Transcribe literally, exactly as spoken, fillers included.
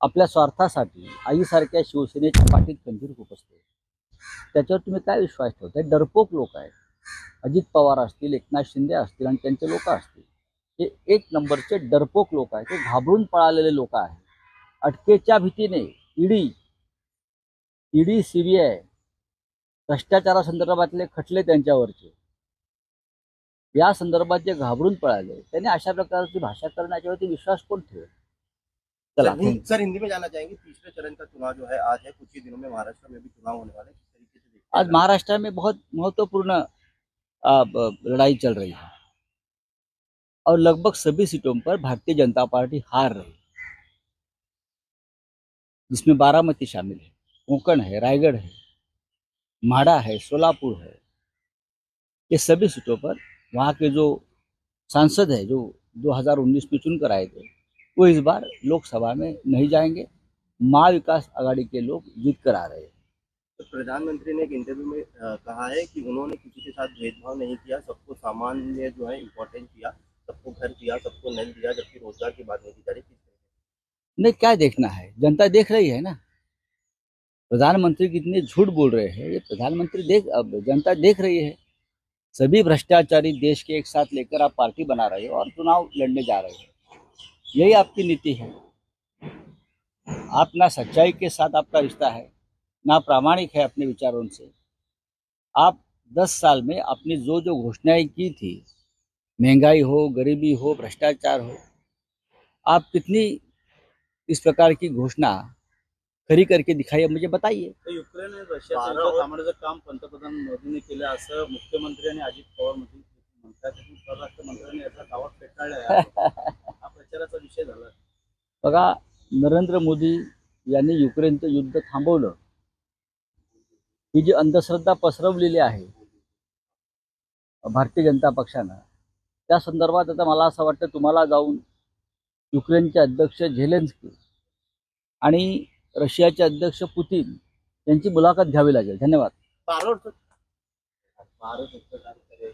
आपल्या स्वार्थासाठी आईसारख्या शिवसेनेच्या पाठीत खंजीर खुपसते. त्याच्यावर तुम्ही काय विश्वास ठेवता? डरपोक लोक आहेत. अजित पवार असतील, एकनाथ शिंदे असतील आणि त्यांचे लोक असतील, हे एक नंबरचे डरपोक लोक आहेत. ते घाबरून पळालेले लोक आहेत. अटकेच्या भीतीने ईडी ईडी सीबीआय भ्रष्टाचारासंदर्भातले खटले त्यांच्यावरचे, या संदर्भात जे घाबरून पळाले, त्यांनी अशा प्रकारची भाषा करण्याच्यावरती विश्वास कोण ठेवेल? चला, सर हिंदी में जाना चाहेंगे। तीसरे चरण का चुनाव जो है आज है, कुछ ही दिनों में महाराष्ट्र में भी चुनाव होने वाले, किस तरीके से देखते हैं? आज महाराष्ट्र में बहुत महत्वपूर्ण लड़ाई चल रही है और लगभग सभी सीटों पर भारतीय जनता पार्टी हार रही है, जिसमें बारामती शामिल है, कोंकण है, रायगढ़ है, म्हाड़ा है, सोलापुर है। ये सभी सीटों पर वहाँ के जो सांसद है, जो दो हज़ार उन्नीस में चुनकर आए थे, वो इस बार लोकसभा में नहीं जाएंगे। माँ विकास आघाड़ी के लोग जीत कर आ रहे हैं। तो प्रधानमंत्री ने एक इंटरव्यू में कहा है कि उन्होंने किसी के साथ भेदभाव नहीं किया, सबको सामान्य जो है इम्पोर्टेंस दिया, सबको घर दिया, सबको नल दिया, जबकि रोजगार की बात नहीं की जा रही। नहीं, क्या देखना है? जनता देख रही है ना, प्रधानमंत्री कितने झूठ बोल रहे हैं, ये प्रधानमंत्री देख अब जनता देख रही है। सभी भ्रष्टाचारी देश के एक साथ लेकर आप पार्टी बना रहे हो और चुनाव लड़ने जा रहे हो, यही आपकी नीति है। आप ना सच्चाई के साथ आपका रिश्ता है, ना प्रामाणिक है अपने विचारों से। आप दस साल में अपनी जो जो घोषणाएं की थी, महंगाई हो, गरीबी हो, भ्रष्टाचार हो, आप कितनी इस प्रकार की घोषणा खरी करके दिखाई, मुझे बताइए। तो युक्रेन आणि रशियाचं युद्ध थांबवण्याचं काम पंतप्रधान मोदींनी केलं असं मुख्यमंत्री आणि अजित पवार म्हणतात. परराष्ट्र मंत्र्यांनी याचा दावा फेटाळला आहे. हा प्रचाराचा विषय झाला. बघा, नरेंद्र मोदी यांनी युक्रेनचं युद्ध थांबवलं, ही जी अंधश्रद्धा पसरवलेली आहे भारतीय जनता पक्षानं, त्या संदर्भात आता मला असं वाटतं तुम्हाला जाऊन युक्रेनचे अध्यक्ष झेलेन्स्की आणि रशियाचे अध्यक्ष पुतिन यांची मुलाखत घ्यावी लागेल. धन्यवाद. भारत